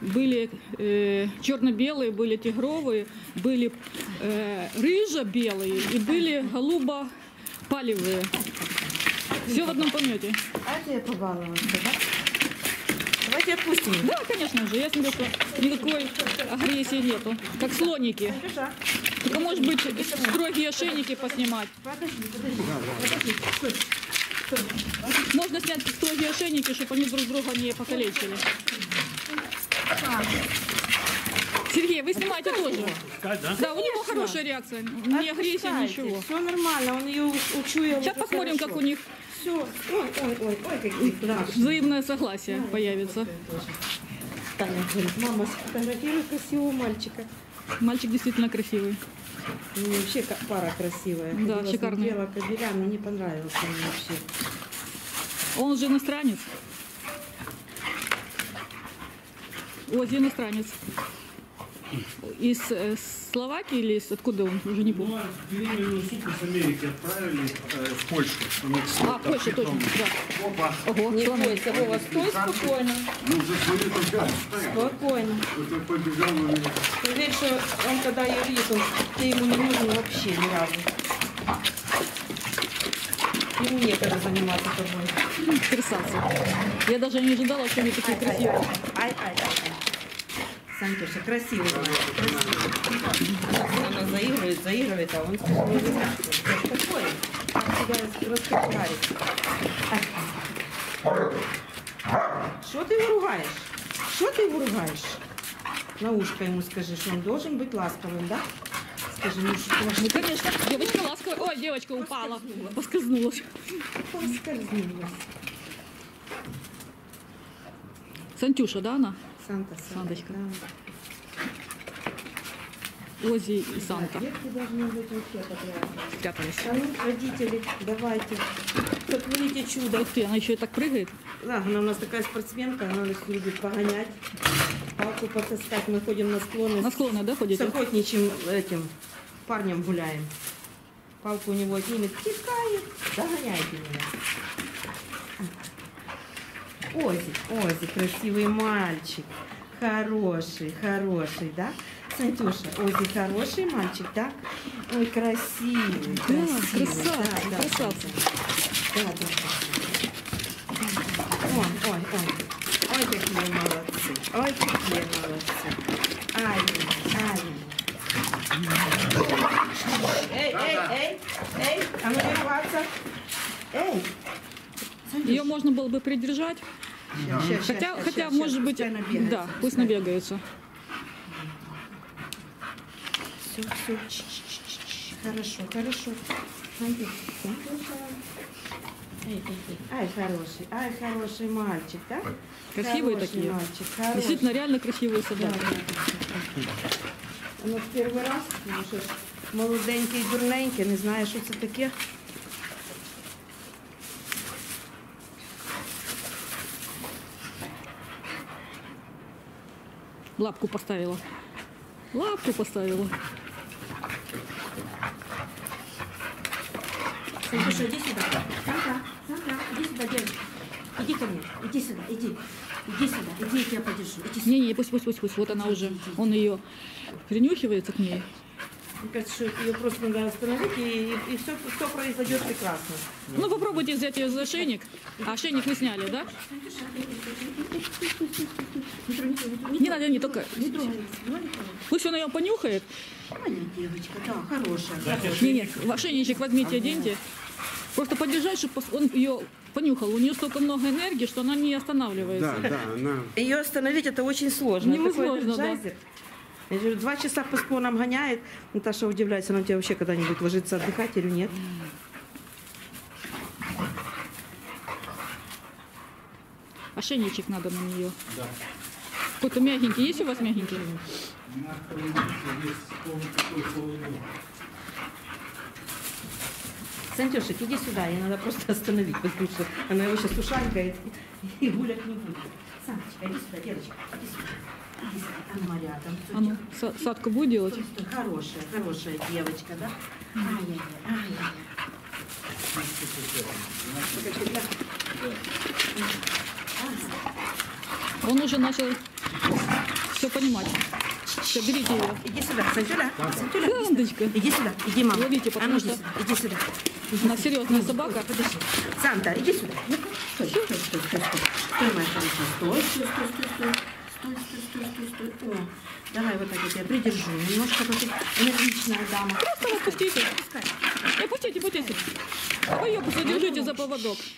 были черно-белые, были тигровые, были рыжо-белые и были голубо-палевые. Все в одном помете. А это я побаловалась, да? Давайте отпустим. Да, конечно же. Я смотрю, что никакой агрессии нету. Как слоники. Только, может быть, строгие ошейники поснимать. Подожди. Можно снять строгие ошейники, чтобы они друг друга не покалечили. Сергей, вы снимаете тоже? Да, у него хорошая реакция. Ни агрессии, ничего. Все нормально, он ее учуял. Сейчас посмотрим, как у них все. Ой, какие страшные. взаимное согласие появится. Таня говорит, мама, сфотографируй красивого мальчика. Мальчик действительно красивый. Ну, вообще пара красивая. Да, Ходила, шикарная. смотрела кобеля, но не понравился мне вообще. Он же иностранец. Ози иностранец. Из Словакии или откуда он? Уже не помню. Беременную суку с Америки отправили в Польшу. У них А, Польша, точно, да. Опа. Ого, Не что она? бойся, Вова, стой спокойно. Ну, за свою только. Спокойно. Вот он побежал на меня. Поверь, что он когда ее видит, ты ему не нужен вообще ни разу. Ему некогда заниматься тобой. Красавцы. Я даже не ожидала, что они такие красивые. Ай. Сантюша, красивый мальчик, красивый. Она заигрывает, а он скажет, не такой. Тебя раскопарит. Что ты его ругаешь? На ушко ему скажи, что он должен быть ласковым, да? Скажи, ну что? Ну, конечно, девочка ласковая. Ой, девочка упала. Поскользнулась. Сантюша, да, она? Сандочка. Да. Ози и Санта. Детки должны быть вообще потрясны. Спрятались. А ну, родители, давайте. Сотворите чудо. Ух ты, она еще и так прыгает. Да, она у нас такая спортсменка, она нас любит погонять, палку потаскать. Мы ходим на склоны. На склоны, да, С ходите? охотничьим этим парнем гуляем. Палку у него отнимет, тикает, догоняйте меня. Ози, красивый мальчик. Хороший, да? Сантюша, Ози хороший мальчик, да? Ой, красивый, красивый. Да, красавцы. Да. Ой, какие молодцы. Эй, а ну не ругаться. Эй. Ее можно было бы придержать. Хотя, может быть, да, пусть набегаются. Все. Хорошо. Ай, хороший мальчик, да? Красивые Хороший такие. мальчик, хороший. Действительно, реально красивые собаки. Ну, в перший раз, тому що молоденький і дурненький, не знає, що це таке. Лапку поставила. Сантюша, иди сюда. Санта, иди сюда, девочка. Иди ко мне, иди сюда, иди, я тебя подержу. Иди сюда. Не, пусть. Вот она уже. Он ее принюхивается к ней. Мне кажется, что ее просто надо остановить, и все произойдет прекрасно. Ну, попробуйте взять ее за ошейник. А ошейник вы сняли, да? Не надо, не только. Пусть он ее понюхает. Моя девочка, да, хорошая. Нет, в ошейничек возьмите, оденьте. Просто подержать, чтобы он ее понюхал. У нее столько много энергии, что она не останавливается. Да, она... Ее остановить это очень сложно. Невозможно, да. Я говорю, 2 часа по склонам гоняет. Наташа удивляется, она у тебя вообще когда-нибудь ложится отдыхать или нет? Ошейничек надо на нее. Да. Какой-то мягенький. Есть у вас мягенький? Сантюшек, иди сюда, ей надо просто остановить, потому что она его сейчас ушанькает и гулять не будет. Санечка, иди сюда, девочка, иди сюда. А ну, рядом. А ну, Садку будет делать? Хорошая девочка, да? Ай-яй-яй. Он уже начал все понимать. Все, берите ее. Иди сюда, Сантюля. Сантюля, Сандочка. иди сюда, иди, мама. Ловите, потому ну, что- Иди сюда. Она серьезная собака. Подожди. Санта, иди сюда. Ну-ка, стой, стой, стой, стой, стой. Стой, моя хорошая, стой, стой, стой, стой, стой. Стой, стой, стой, стой, стой. О, давай вот так я тебя придержу. Немножко вот энергичная дама. Просто отпустите. Пустите. Вы ее задержите за поводок.